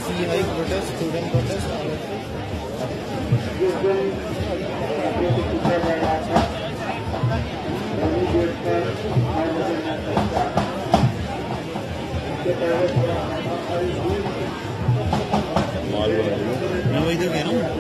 fee hike protest, student protest, all of this. मैं वही तो कह रहा हूँ।